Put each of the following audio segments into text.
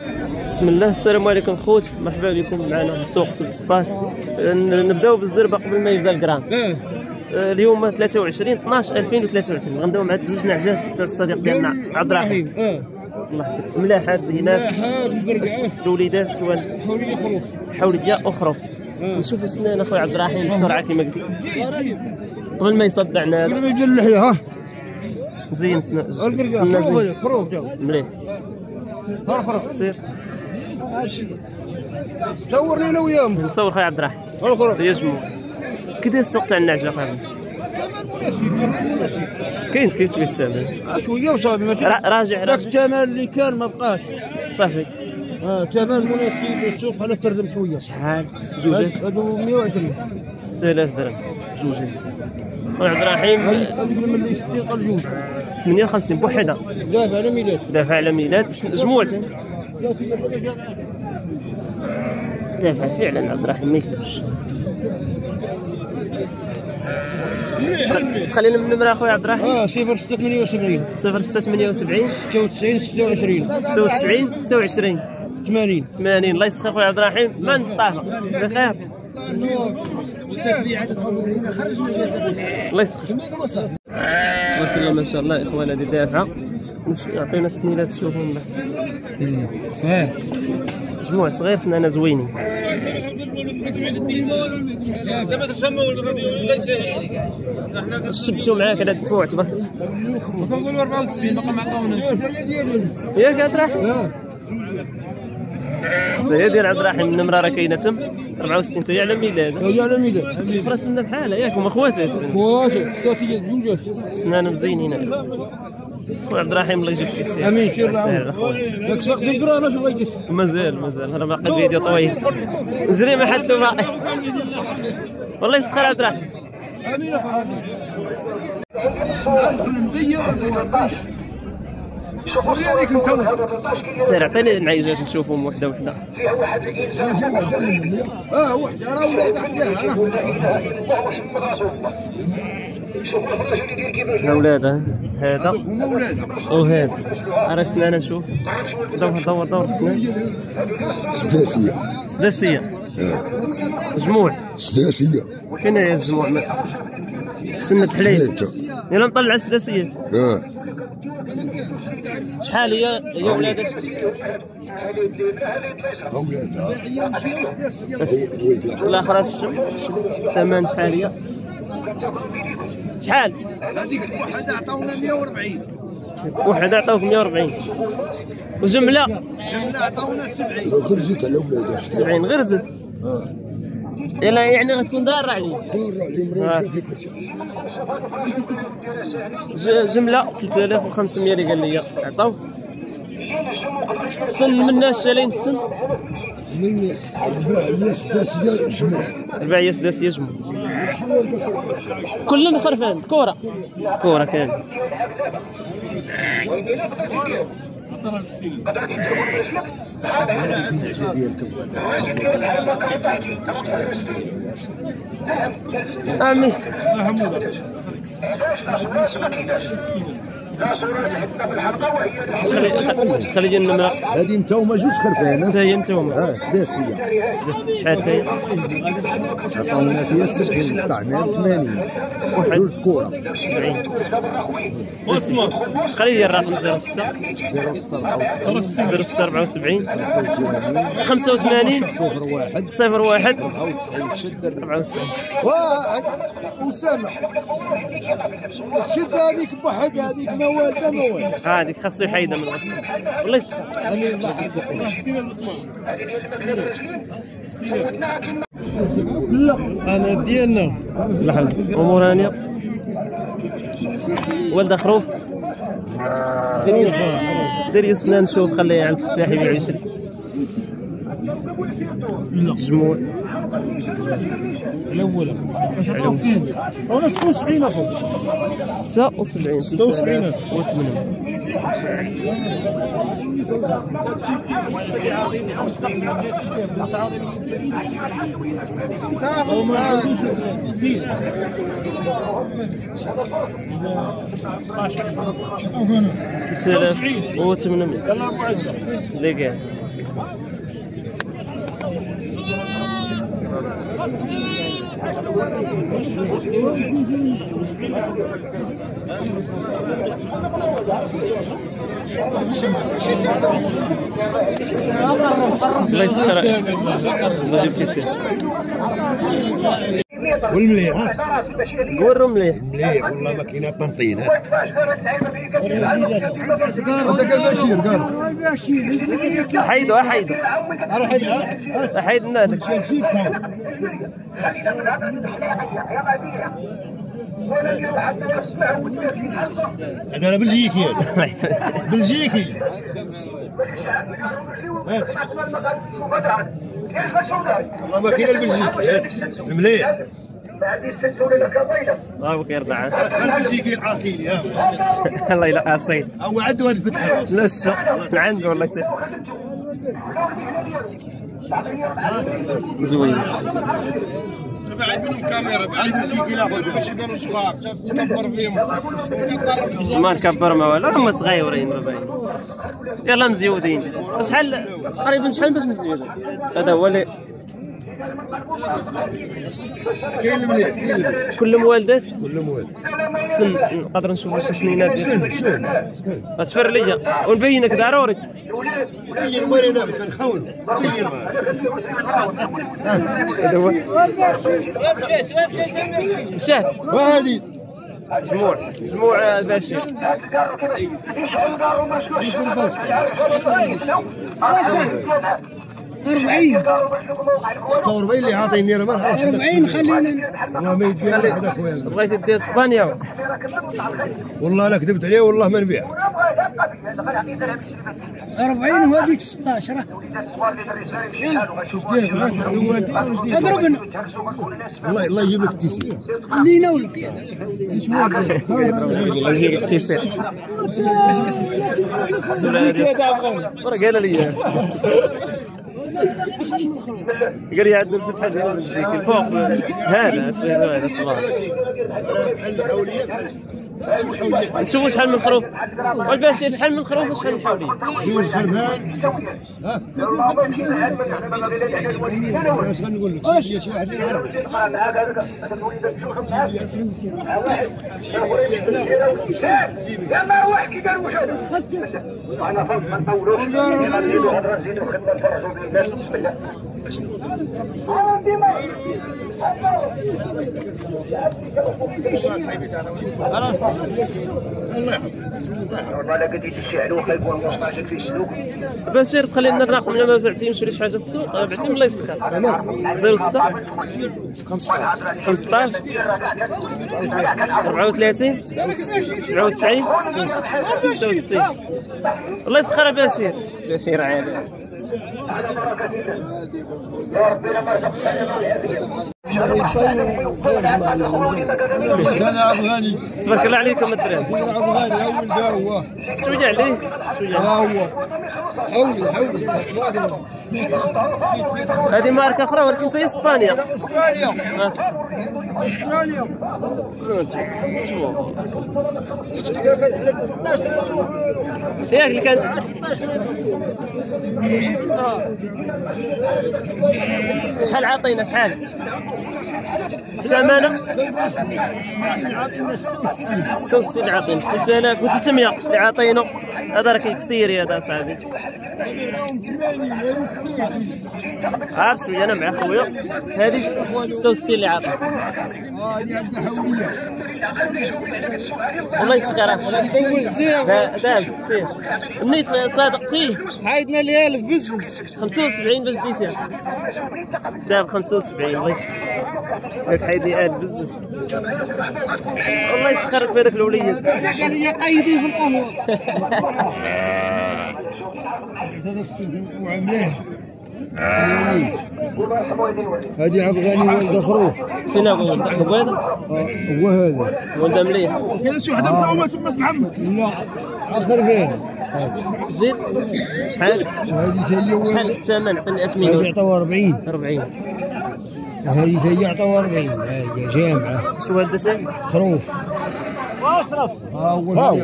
بسم الله. السلام عليكم خوت، مرحبا بكم معنا في سوق سبت 16. نبداو بالزربه قبل ما يبدا الجرام. اليوم 23/12/2023 غنداو مع جوج نعجات حتى الصديق ديالنا عبد الرحيم. الله يحفظك. ملاحات زينات الوليدات شوان حوليه اخرى. نشوفوا سنان اخويا عبد الرحيم بسرعه كما قلت قبل ما يصدعنا. قبل ما يجي اللحيه ها زين سنان مليح. سير صورني انا وياهم. نصور خويا عبد الرحيم تيجمعوا كي السوق تاع النعجه خويا. كاين شويه الثمن شويه وصافي. راجع داك الثمن اللي كان ما بقاش صافي. ثمن مناسب للسوق على تردم شويه. شحال جوجات؟ هادو 120 6000 درهم جوجين. خويا عبد الرحيم من اللي 60 قال جوج 58 بوحده. دافع على ميلاد. دافع على ميلاد جموعتين. دافع فعلا عبد الرحيم ما يكذبش. تخلينا من النمره اخويا عبد الرحيم. 0678 0678 96 26 80. الله يسخر اخويا عبد الرحيم. ما نصطافى بخير. الله يسخر تبارك الله ما شاء الله. اخوان هذه دافعه يعطينا السنينات تشوفهم صغير مجموع صغير سنانه زوينين. شبتو معاك على الدفوع تبارك الله. كنقولوا 64 باقا ما عطاوناش. ياك عبد الرحيم؟ هي ديال عبد الرحيم النمره راه كاينه تم 64 حتى هي على ميلاد. هي على ميلاد. الاخرى سنه بحالها ياك هما خواتات. صافي بوجات سنان مزينين. خويا عبد الرحيم الله يجيب السير. امين سير داك الشخص الكرا ما بغيتيش. مازال راه باقي الفيديو طويل. جري ما حد باقي. والله يسخر عبد الرحيم. امين اخويا. سير عطيني النعيجات نشوفهم وحده وحده. وحده راه ولاد حداها ولادها. هذا هما ولادها وهذا راه سنانه نشوف. دور سنان سداسيه جموع سداسيه. فين هي الجموع؟ سنة حليب. يلا نطلع السداسية. شحال هي ولادها؟ الاخرى الثمن شحال هي؟ شحال؟ هذيك وحده عطاونا 140. وحده عطاوك 140 وجملة عطاونا 70. غرزت على ولادها 70 غرزت. يلا يعني غتكون دارة عليه. جملة 3500 اللي قال لي عطاو. السن منا شالين السن؟ من 4 سداسية جمع. 4 سداسية جمع. كلهم خرفان كورة كامل. امين خلي النمرة هذه نتاوما جوج خرفان. حتى هي نتاوما سداسية. شحال حتى هي؟ عطاونا فيها 70 قطعناها ب 80. جوج كورة 70. خلي لي الرقم 06 06 74 85 01 94. أسامة الشدة هذيك بوحد هذيك ما والده هذيك خاصو يحيدها من الوسط. والله يسخر. امين الله يحفظك. انا ديالنا لحظة امور هانيه. ولد خروف دير يسنان نشوف خليه على الفتاح يبيع ويشري. جموع الاولى واش عطاوك فيه؟ وانا 76 اخو 76 76 و8. هو 800 دقيقة. الله يسخرك الله جبتي سير والمليح قول مليح مليح والله ما كاينه طنطين. هذاك البشير قال حيدو حيدو حيد النادك انا بلجيكي بلجيكي والله ما كاين البلجيكي مليح. الله يرضى عنك. البلجيكي قاسيني الله يلا قاسين. هو عنده هذا الفتح لا الشو عنده والله زوين. بعد منهم كاميرا بعد البلجيكي لا باش يبانوا صغار تكبر فيهم ما نكبر ما والو هما صغيورين ربعين يلا مزيودين. شحال تقريبا شحال باش مزيودين؟ هذا هو اللي كاين المليح كاين المليح كلهم والدات كلهم والد. السن نقدر نشوف واش سنينات شوف غتفر ليا ونبينك ضروري. بين ولينا كنخونوا بين هذا هو مشات وهذه جموع البشير. أربعين 46 اللي عاطيني انا ما نعرفش 40 خلينا والله ما يدير واحد اخويا. بغيتي دير اسبانيا والله لا كذبت عليه والله ما نبيع 40 وهذيك 16 اضربنا الله يجيب لك التيسير اللي يناولك الله يجيب لك التيسير. قال لي قال لي عندنا الفتحه ديال بلجيكا الفوق هذا سميتو هذا صباح. نشوفوا شحال من خروف والباشا شحال من خروف وشحال من حوليه. جوج خربان ها اش غنقول لك شي واحد اللي يعرف يا ما روح كي دار واش هذا انا فوق ما نطولوش نزيدوا هضره نزيدوا خدمه نفرجوا بالناس بسم الله انا ديما الله يحفظك والله لا قد يتشعل وخايف والله في السوق. بشير تخلي لنا الرقم لما بعتي نشري شي حاجه في السوق بعتي الله يسخر 06 15 34 97 66. الله يسخر بشير عالي. انا افغاني تبارك الله عليكم الدراري. افغاني اول دا هو شويه عليه شويه هو حولي هذه ماركه اخرى ولكن حتى اسبانيا استراليا ياك اللي كان شحال عاطينا شحال ثمنه 66 عاطينا 3300 اللي عاطينه. هذا راه كيكسيري هذا صاحبي عارف شويه انا مع خويا. هذه 66 اللي عاطينا هذه عندنا حوليه والله يسخرها داز سير نيت صادقتي حيدنا لي 1000 بزز 75 باش ديتيها داب 75 الله يسخر ياك حيدي 1000 بزز الله يسخرك في هذاك الوليد. قال لي قيدي في القهوه هذاك السيد وعمليه هذه افغاني ولد خروف فين هو هذا؟ هو هذا ولد مليح كاين شي وحده متعومه تما محمد لا اخر فين زيد شحال؟ وهذه هي شحال الثمن؟ عطيني الاسمين. هذه عطاوها 40. 40. وهذه هي عطاوها 40. هي جامعة. شو هذا ثاني؟ خروف. واصرف. ها هو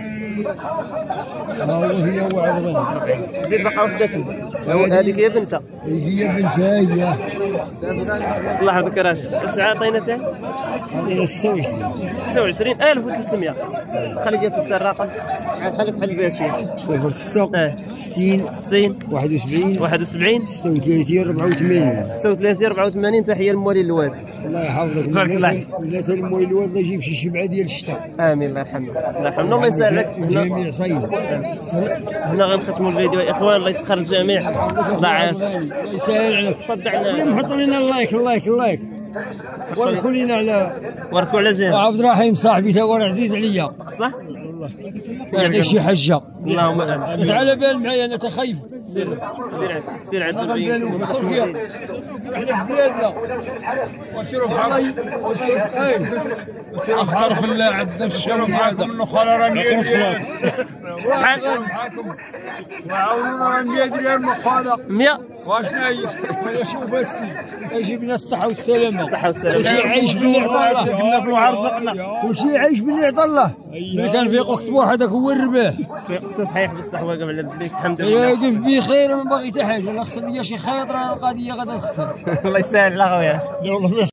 هي هو عرضين. زيد بقى وحده تما. هذيك هي بنتها. هي بنتها هي. الله يحفظك راشد. اش عطينا ثاني؟ عطينا 26. 26300. خلي جات حتى الرقم. خليك حل بها شويه. 06 60 71 71 36 84. 36 84. تحيه للموالي الواد. الله يحفظك. تبارك الله عليك. ولات الموالي الواد الله يجيب شي شبعه ديال الشتاء. امين الله يرحمه. الله يرحمه. الله يسهل لك. جميع صيد. هنا غنختموا الفيديو يا اخوان. الله يسخر الجميع. الصداعات. الله يسهل عليك. صدعنا. نحط لنا اللايك. وركوا لينا على وركوا على جهه. عبد الرحيم صاحبي تا هو عزيز عليا. صح؟ يعطي شي حجه. اللهم امين. على بال معايا انا تخيف. سير عند البيت. احنا في بلادنا وشرب اخر في الله عندنا في الشرب هذا منه خلا راه 100 ريال. شحال؟ وعاونونا راه 100 ريال مخاله. 100. واشنو هي؟ شوف السي يجيب لنا الصحه والسلامه. الصحه والسلامه. كلشي عايش باللي عطا الله. قلنا في العرض رزقنا. كلشي عايش باللي عطا الله. اللي كان فيق الصباح هذاك هو الرباح. تصحيح بالصح واقف على رجليك. الحمد لله. واقف بخير ما باغي حتى حاجه. لا خسر لي شي خيط راه القضيه غادا نخسر. الله يسهل على خويا.